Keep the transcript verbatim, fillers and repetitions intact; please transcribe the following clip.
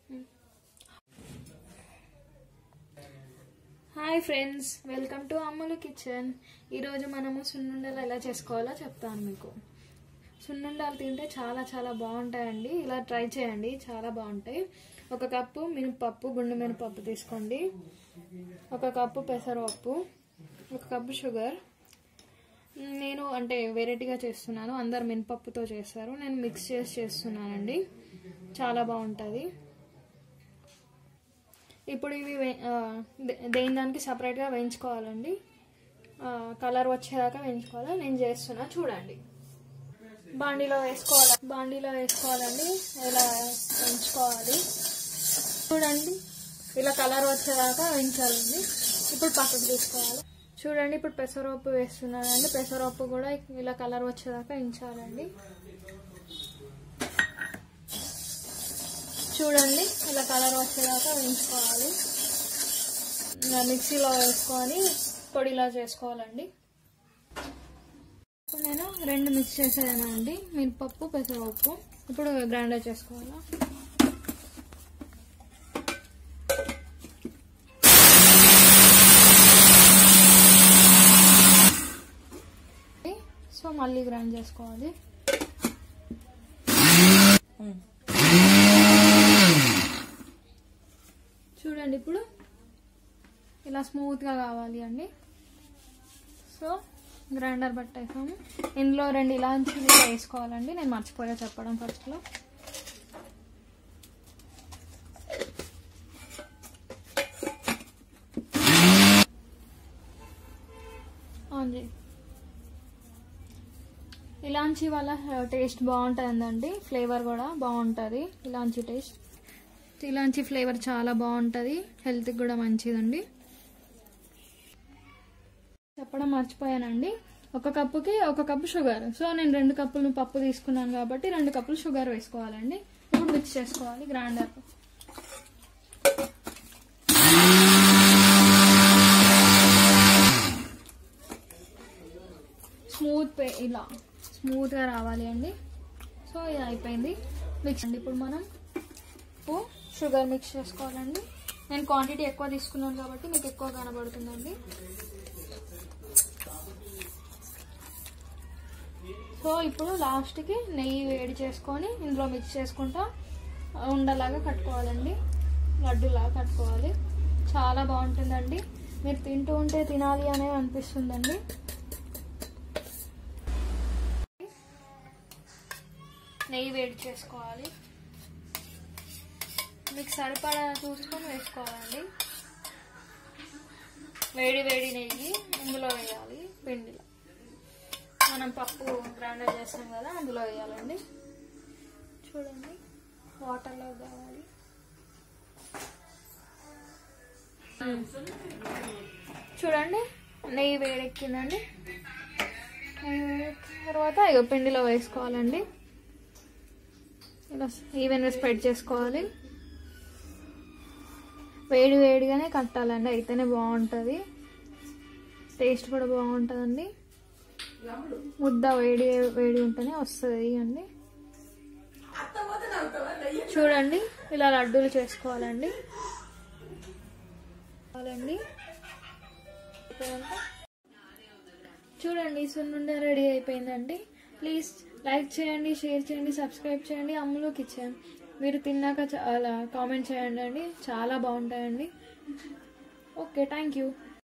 Hi friends, welcome to Ammulu kitchen. ఈరోజు మనము సున్నుండలు ఎలా చేసుకోవాలో చెప్తాను మీకు. సున్నుండలు తింటే చాలా చాలా బాగుంటాయండి. ఇలా ట్రై చేయండి, చాలా బాగుంటాయి. ఒక కప్పు మినపప్పు, గుండు మినపప్పు తీసుకోండి. ఒక కప్పు పెసరపప్పు, ఒక కప్పు షుగర్. నేను అంటే వెరైటీగా చేస్తున్నాను, అందరు మినపప్పుతో చేస్తారు, నేను మిక్స్ చేసి చేస్తున్నానండి. చాలా బాగుంటుంది. ఇప్పుడు ఇవి దేని దానికి సపరేట్గా వేయించుకోవాలండి. కలర్ వచ్చేదాకా వేయించుకోవాలి. నేను చేస్తున్నా, చూడండి. బాండీలో వేసుకోవాలి బాండీలో వేసుకోవాలండి ఇలా వేయించుకోవాలి. చూడండి, ఇలా కలర్ వచ్చేదాకా వేయించాలండి. ఇప్పుడు పక్కకు తీసుకోవాలి. చూడండి, ఇప్పుడు పెసరపప్పు వేస్తున్నానండి. పెసరపప్పు కూడా ఇలా కలర్ వచ్చేదాకా వేయించాలండి. చూడండి, ఇలా కలర్ వచ్చేదాకా వేయించుకోవాలి. మిక్సీలో వేసుకొని పొడిలా చేసుకోవాలండి. ఇప్పుడు నేను రెండు మిక్స్ చేసేదాను అండి, మినపప్పు పెసరపప్పు. ఇప్పుడు గ్రైండర్ చేసుకోవాలా. సో మళ్ళీ గ్రైండ్ చేసుకోవాలి. చూడండి, ఇప్పుడు ఇలా స్మూత్గా కావాలి అండి. సో గ్రైండర్ పట్టేసాము. ఇందులో రెండు ఇలాంచీలు వేసుకోవాలండి. నేను మర్చిపోయా చెప్పడం ఫస్ట్లో. అవును, ఇలాంచీ వల్ల టేస్ట్ బాగుంటుందండి, ఫ్లేవర్ కూడా బాగుంటుంది. ఇలాంచీ టేస్ట్ ఇలాంటి ఫ్లేవర్ చాలా బాగుంటుంది, హెల్త్కి కూడా మంచిదండి. చెప్పడం మర్చిపోయానండి. ఒక కప్పుకి ఒక కప్పు షుగర్. సో నేను రెండు కప్పులు పప్పు తీసుకున్నాను కాబట్టి రెండు కప్పులు షుగర్ వేసుకోవాలండి. ఇప్పుడు మిక్స్ చేసుకోవాలి గ్రైండర్. స్మూత్ పే ఇలా స్మూత్గా రావాలి అండి. సో ఇది అయిపోయింది. మిక్స్ అండి. ఇప్పుడు మనం ఉప్పు షుగర్ మిక్స్ చేసుకోవాలండి. నేను క్వాంటిటీ ఎక్కువ తీసుకున్నాను కాబట్టి మీకు ఎక్కువ కనబడుతుందండి. సో ఇప్పుడు లాస్ట్కి నెయ్యి వేడి చేసుకొని ఇందులో మిక్స్ చేసుకుంటా ఉండలాగా కట్టుకోవాలండి, లడ్డూలాగా కట్టుకోవాలి. చాలా బాగుంటుందండి. మీరు తింటూ ఉంటే తినాలి అనేది అనిపిస్తుందండి. నెయ్యి వేడి చేసుకోవాలి. మీకు సరిపడా చూసుకొని వేసుకోవాలండి. వేడి వేడి నెయ్యి ఇందులో వేయాలి. పిండిలో మనం పప్పు గ్రైండర్ చేస్తాం కదా, అందులో వేయాలండి. చూడండి, వాటర్లో కావాలి. చూడండి, నెయ్యి వేడెక్కిందండి. తర్వాత ఇక పిండిలో వేసుకోవాలండి. ఇలా ఈవెన్గా స్ప్రెడ్ చేసుకోవాలి. వేడి వేడిగానే కట్టాలండి, అయితేనే బాగుంటుంది. టేస్ట్ కూడా బాగుంటుందండి. ముద్ద వేడి వేడి ఉంటేనే వస్తుంది అండి. చూడండి, ఇలా లడ్డూలు చేసుకోవాలండి. చూడండి, సున్నుండ రెడీ అయిపోయిందండి. ప్లీజ్ లైక్ చేయండి, షేర్ చేయండి, సబ్స్క్రైబ్ చేయండి అమ్ములు కిచెన్. మీరు తిన్నాక చాలా కామెంట్ చేయండి అండి, చాలా బాగుంటాయండి. Okay, thank you.